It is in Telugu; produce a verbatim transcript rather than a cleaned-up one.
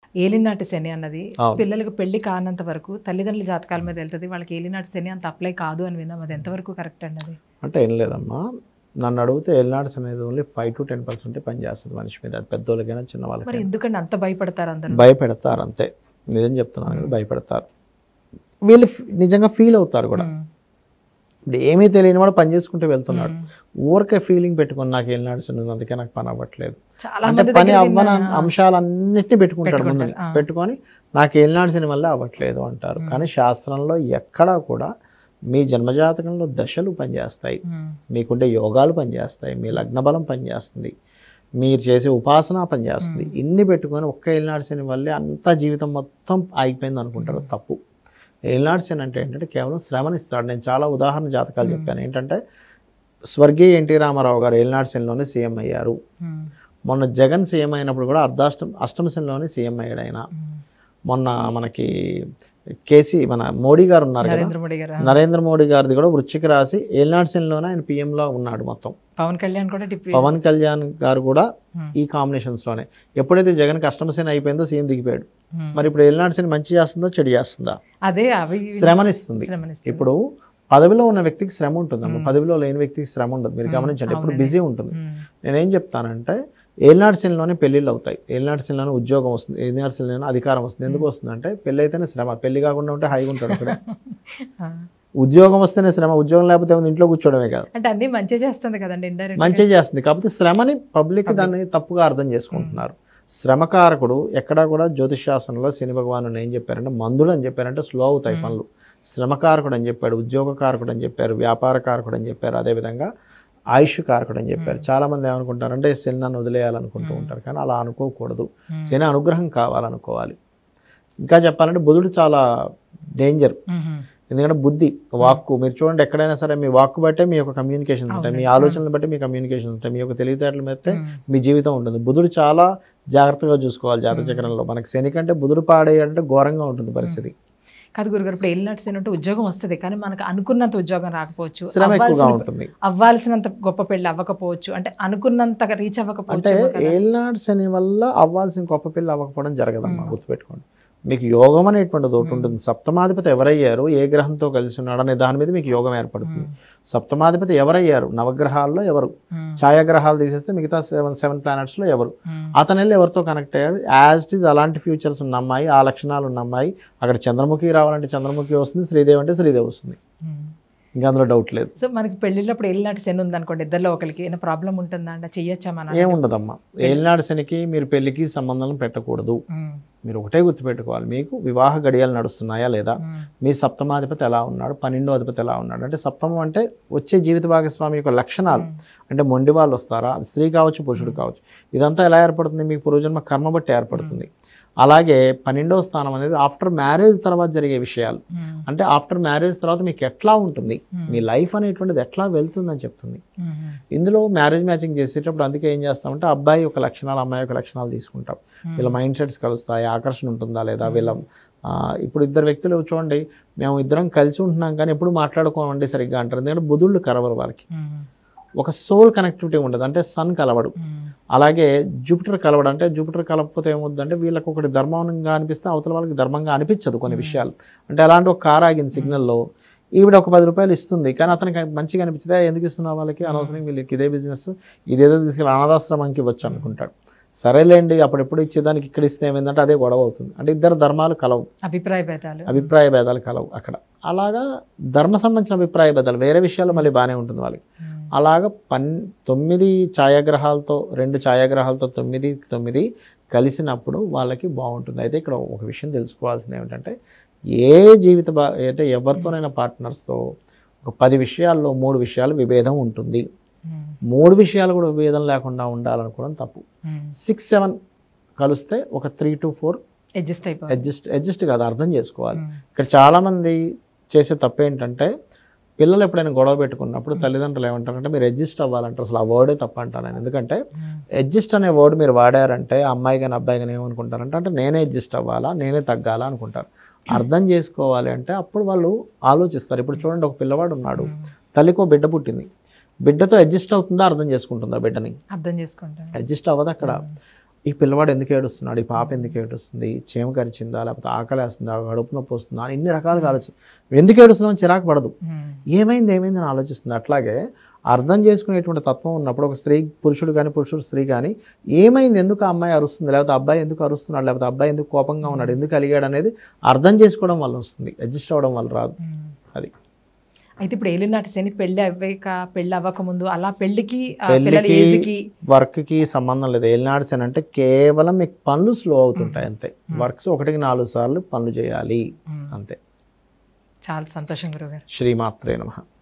ఏలినాటి శని అన్నది పిల్లలకు పెళ్లి కానంత వరకు తల్లిదండ్రుల జాతకాల మీద వెళ్తుంది, వాళ్ళకి ఏలినాటి శని అంత అప్లై కాదు అని విన్నాం. అది ఎంతవరకు కరెక్ట్ అన్నది? అంటే ఏం లేదమ్మా, నన్ను అడిగితే ఏలినాటి శని అనేది only five to ten percent పనిచేస్తుంది మనిషి మీద, అది పెద్దోళ్ళకైనా చిన్న వాళ్ళకి. మరి ఎందుకంటే అంత భయపడతారు అందరూ? భయపెడతారు అంతే, నిజం చెప్తున్నాను కదా, భయపెడతారు. వీళ్ళు నిజంగా ఫీల్ అవుతారు కూడా. ఇప్పుడు ఏమీ తెలియని వాడు పని చేసుకుంటూ వెళ్తున్నాడు, ఊరికే ఫీలింగ్ పెట్టుకుని నాకు ఏలినాటి శని ఉంది అందుకే నాకు పని అవ్వట్లేదు అంటే పని అవ్వని అంశాలన్నింటినీ పెట్టుకుంటాడు ముందు, పెట్టుకొని నాకు ఏలినాటి శని వల్ల అవ్వట్లేదు అంటారు. కానీ శాస్త్రంలో ఎక్కడా కూడా మీ జన్మజాతకంలో దశలు పనిచేస్తాయి, మీకుండే యోగాలు పనిచేస్తాయి, మీ లగ్న బలం పనిచేస్తుంది, మీరు చేసే ఉపాసన పనిచేస్తుంది. ఇన్ని పెట్టుకొని ఒక్క ఏలినాటి శని వల్లే అంతా జీవితం మొత్తం ఆగిపోయింది అనుకుంటారు, తప్పు. ఏలినాటి శని అంటే ఏంటంటే కేవలం శ్రమనిస్తాడు. నేను చాలా ఉదాహరణ జాతకాలు చెప్పాను. ఏంటంటే స్వర్గీయ ఎన్టీ రామారావు గారు ఏలినాటి శనిలోనే సీఎం అయ్యారు. మొన్న జగన్ సీఎం అయినప్పుడు కూడా అర్ధాష్టం అష్టమ శనిలోనే సీఎం అయ్యాడు ఆయన. మొన్న మనకి కేసీ మన మోడీ గారు ఉన్నారు కదా, నరేంద్ర మోడీ గారిది కూడా వృశ్చిక రాశి ఏలినాటి శనిలోనే ఆయన పీఎంలో ఉన్నాడు మొత్తం. పవన్ కళ్యాణ్ కూడా పవన్ కళ్యాణ్ గారు కూడా ఈ కాంబినేషన్స్ లోనే. ఎప్పుడైతే జగన్ అష్టమ శని అయిపోయిందో సీఎం దిగిపోయాడు. మరి ఇప్పుడు ఏలినాటి శని మంచి చేస్తుందా చెడు చేస్తుందా? అదే శ్రమనిస్తుంది. ఇప్పుడు పదవిలో ఉన్న వ్యక్తికి శ్రమ ఉంటుంది అమ్మ, పదవిలో లేని వ్యక్తికి శ్రమ ఉండదు. మీరు గమనించండి, ఎప్పుడు బిజీ ఉంటుంది. నేనేం చెప్తానంటే ఏలినాటి శనిలోనే పెళ్ళిళ్ళు అవుతాయి, ఏలినాటి శనిలోనే ఉద్యోగం వస్తుంది, ఏలినాటి శనిలోనే అధికారం వస్తుంది. ఎందుకు వస్తుంది అంటే పెళ్ళి అయితేనే శ్రమ, పెళ్లి కాకుండా ఉంటే హాయిగా ఉంటాడు అక్కడ. ఉద్యోగం వస్తేనే శ్రమ, ఉద్యోగం లేకపోతే ఇంట్లో కూర్చోవడమే కాదు. అంటే అన్ని మంచి చేస్తుంది కదండి, మంచి చేస్తుంది. కాకపోతే శ్రమని పబ్లిక్ దాన్ని తప్పుగా అర్థం చేసుకుంటున్నారు. శ్రమకారకుడు ఎక్కడా కూడా జ్యోతిష్ శాస్త్రంలో శని భగవాను ఏం చెప్పారంటే మందులు అని చెప్పారంటే స్లో అవుతాయి పనులు. శ్రమకారకుడు అని చెప్పాడు, ఉద్యోగకారకుడు అని చెప్పారు, వ్యాపారకారకుడు అని చెప్పారు, అదేవిధంగా ఆయుష్ కారకుడు అని చెప్పారు. చాలామంది ఏమనుకుంటారంటే శని నన్ను వదిలేయాలనుకుంటూ ఉంటారు, కానీ అలా అనుకోకూడదు. శని అనుగ్రహం కావాలనుకోవాలి. ఇంకా చెప్పాలంటే బుధుడు చాలా డేంజర్. ఎందుకంటే బుద్ధి, వాక్కు, మీరు చూడండి ఎక్కడైనా సరే మీ వాక్కు బట్టే మీ యొక్క కమ్యూనికేషన్ ఉంటాయి, మీ ఆలోచనలు బట్టి మీ కమ్యూనికేషన్ ఉంటాయి, మీ యొక్క తెలివితేటలు బట్టే మీ జీవితం ఉంటుంది. బుధుడు చాలా జాగ్రత్తగా చూసుకోవాలి జాతక చక్రంలో. మనకి శని కంటే బుధుడు పాడేయాలంటే ఘోరంగా ఉంటుంది పరిస్థితి. కాదు గురుగారు, ఇప్పుడు ఏలినాటి శని అంటే ఉద్యోగం వస్తుంది, కానీ మనకు అనుకున్నంత ఉద్యోగం రాకపోవచ్చు, శ్రమ ఎక్కువగా ఉంటుంది, అవ్వాల్సినంత గొప్ప పెళ్లి అవ్వకపోవచ్చు, అంటే అనుకున్నంత రీచ్ అవ్వకపోవచ్చు. అంటే ఏలినాటి శని వల్ల అవ్వాల్సిన గొప్ప పెళ్లి అవ్వకపోవడం జరగదమ్మా, గుర్తుపెట్టుకోండి. మీకు యోగం అనేటువంటిది ఒకటి ఉంటుంది. సప్తమాధిపతి ఎవరయ్యారు, ఏ గ్రహంతో కలిసి ఉన్నాడు అనే దాని మీద మీకు యోగం ఏర్పడుతుంది. సప్తమాధిపతి ఎవరయ్యారు, నవగ్రహాల్లో ఎవరు, ఛాయాగ్రహాలు తీసేస్తే మిగతా సెవెన్ సెవెన్ ప్లానెట్స్లో ఎవరు, అతను వెళ్ళి ఎవరితో కనెక్ట్ అయ్యారు. యాజ్ ఇట్ ఈజ్ అలాంటి ఫ్యూచర్స్ ఉన్న అమ్మాయి, ఆ లక్షణాలు ఉన్న అమ్మాయి. అక్కడ చంద్రముఖి రావాలంటే చంద్రముఖి వస్తుంది, శ్రీదేవి అంటే శ్రీదేవి వస్తుంది, ఇంకా అందులో డౌట్ లేదు. సో మనకి పెళ్ళిళ్ళప్పుడు ఏలినాటి శని ఉంది అనుకోండి, ఇద్దరిలో ఒకరికి ఏమైనా ప్రాబ్లం ఉంటుందా అంటే చెయ్యొచ్చా? మన ఏముండదమ్మా, ఏలినాటి శనికి మీరు పెళ్లికి సంబంధం పెట్టకూడదు. మీరు ఒకటే గుర్తుపెట్టుకోవాలి, మీకు వివాహ గడియాలు నడుస్తున్నాయా లేదా, మీ సప్తమాధిపతి ఎలా ఉన్నాడు, పన్నెండో అధిపతి ఎలా ఉన్నాడు. అంటే సప్తమం అంటే వచ్చే జీవిత భాగస్వామి యొక్క లక్షణాలు. అంటే మొండి వాళ్ళు వస్తారా, అది స్త్రీ కావచ్చు పురుషుడు కావచ్చు, ఇదంతా ఎలా ఏర్పడుతుంది, మీకు పూర్వజన్మ కర్మ బట్టి ఏర్పడుతుంది. అలాగే పన్నెండవ స్థానం అనేది ఆఫ్టర్ మ్యారేజ్ తర్వాత జరిగే విషయాలు. అంటే ఆఫ్టర్ మ్యారేజ్ తర్వాత మీకు ఎట్లా ఉంటుంది, మీ లైఫ్ అనేటువంటిది ఎట్లా వెళ్తుందని చెప్తుంది. ఇందులో మ్యారేజ్ మ్యాచింగ్ చేసేటప్పుడు అందుకే ఏం చేస్తామంటే అబ్బాయి యొక్క లక్షణాలు, అమ్మాయి యొక్క లక్షణాలు తీసుకుంటాం. వీళ్ళ మైండ్ సెట్స్ కలుస్తాయి, ఆకర్షణ ఉంటుందా లేదా, వీళ్ళ ఇప్పుడు ఇద్దరు వ్యక్తులు చూడండి, మేము ఇద్దరం కలిసి ఉంటున్నాం కానీ ఎప్పుడు మాట్లాడుకోమండి సరిగ్గా అంటారు. ఎందుకంటే బుధుళ్ళు కలవరు వారికి, ఒక సోల్ కనెక్టివిటీ ఉండదు. అంటే సన్ కలవడు. అలాగే జూపిటర్ కలవడు. అంటే జూపిటర్ కలవకపోతే ఏమవుతుందంటే వీళ్ళకి ఒకటి ధర్మంగా అనిపిస్తే అవతల వాళ్ళకి ధర్మంగా అనిపించదు కొన్ని విషయాలు. అంటే అలాంటి ఒక కార్ ఆగిన సిగ్నల్లో ఈవిడ ఒక పది రూపాయలు ఇస్తుంది, కానీ అతనికి మంచిగా అనిపించింది, ఎందుకు ఇస్తున్నావు వాళ్ళకి, అనవసరం వీళ్ళకి ఇదే బిజినెస్, ఇదేదో తీసుకెళ్ళి అనాథాశ్రమానికి ఇవ్వచ్చు అనుకుంటాడు. సరేలేండి అప్పుడెప్పుడు ఇచ్చేదానికి ఇక్కడ ఇస్తే ఏమైందంటే అదే గొడవ అవుతుంది. అంటే ఇద్దరు ధర్మాలు కలవు, అభిప్రాయ భేదాలు అభిప్రాయ భేదాలు కలవు అక్కడ. అలాగా ధర్మ సంబంధించిన అభిప్రాయ భేదాలు, వేరే విషయాలు మళ్ళీ బాగానే ఉంటుంది వాళ్ళకి. అలాగ పన్ తొమ్మిది ఛాయాగ్రహాలతో రెండు ఛాయాగ్రహాలతో తొమ్మిది తొమ్మిది కలిసినప్పుడు వాళ్ళకి బాగుంటుంది. అయితే ఇక్కడ ఒక విషయం తెలుసుకోవాల్సింది ఏమిటంటే, ఏ జీవిత బా అంటే ఎవరితోనైనా పార్ట్నర్స్తో ఒక పది విషయాల్లో మూడు విషయాలు విభేదం ఉంటుంది. మూడు విషయాలు కూడా విభేదం లేకుండా ఉండాలనుకోవడం తప్పు. సిక్స్ సెవెన్ కలిస్తే ఒక త్రీ టు ఫోర్ అడ్జస్ట్ అయిపోయి అడ్జస్ట్ అడ్జస్ట్ కాదు, అర్థం చేసుకోవాలి. ఇక్కడ చాలామంది చేసే తప్పు ఏంటంటే, పిల్లలు ఎప్పుడైనా గొడవ పెట్టుకున్నప్పుడు తల్లిదండ్రులు ఏమంటారంటే మీరు అడ్జస్ట్ అవ్వాలంటారు. అసలు ఆ వర్డే తప్పు అంటాను నేను. ఎందుకంటే అడ్జస్ట్ అనే వర్డ్ మీరు వాడారంటే అమ్మాయి కానీ అబ్బాయి కానీ ఏమనుకుంటారంటే అంటే నేనే అడ్జస్ట్ అవ్వాలా, నేనే తగ్గాలా అనుకుంటారు. అర్థం చేసుకోవాలి అంటే అప్పుడు వాళ్ళు ఆలోచిస్తారు. ఇప్పుడు చూడండి, ఒక పిల్లవాడు ఉన్నాడు, తల్లికో బిడ్డ పుట్టింది, బిడ్డతో అడ్జస్ట్ అవుతుందా, అర్థం చేసుకుంటుందా బిడ్డని? అర్థం చేసుకుంటాను. అడ్జస్ట్ అవ్వదు అక్కడ. ఈ పిల్లవాడు ఎందుకు ఏడుస్తున్నాడు, ఈ పాప ఎందుకు ఏడుస్తుంది, చీమ కరిచిందా, లేకపోతే ఆకలి వేస్తుందా, కడుపు నొప్పి వస్తుందా అని ఇన్ని రకాలుగా ఆలోచన. ఎందుకు ఏడుస్తున్నావు చిరాకు పడదు, ఏమైంది ఏమైంది అని ఆలోచిస్తుంది. అట్లాగే అర్థం చేసుకునేటువంటి తత్వం ఉన్నప్పుడు ఒక స్త్రీ పురుషుడు కానీ పురుషుడు స్త్రీ కానీ ఏమైంది, ఎందుకు ఆ అమ్మాయి అరుస్తుంది, లేకపోతే అబ్బాయి ఎందుకు అరుస్తున్నాడు, లేకపోతే అబ్బాయి ఎందుకు కోపంగా ఉన్నాడు, ఎందుకు అలిగాడు అనేది అర్థం చేసుకోవడం వల్ల వస్తుంది, అడ్జస్ట్ అవ్వడం వల్ల రాదు. అది అయితే ఇప్పుడు ఏలినాటి శని పెళ్లి అవ్వక పెళ్లి అవ్వక ముందు అలా పెళ్లికి పెళ్లికి వర్క్కి సంబంధం లేదు. ఏలినాటి శని అంటే కేవలం మీకు పనులు స్లో అవుతుంటాయి అంతే. వర్క్స్ ఒకటికి నాలుగు సార్లు పనులు చేయాలి అంతే. చాలా సంతోషం గురుగారు. శ్రీమాత్రే నమః.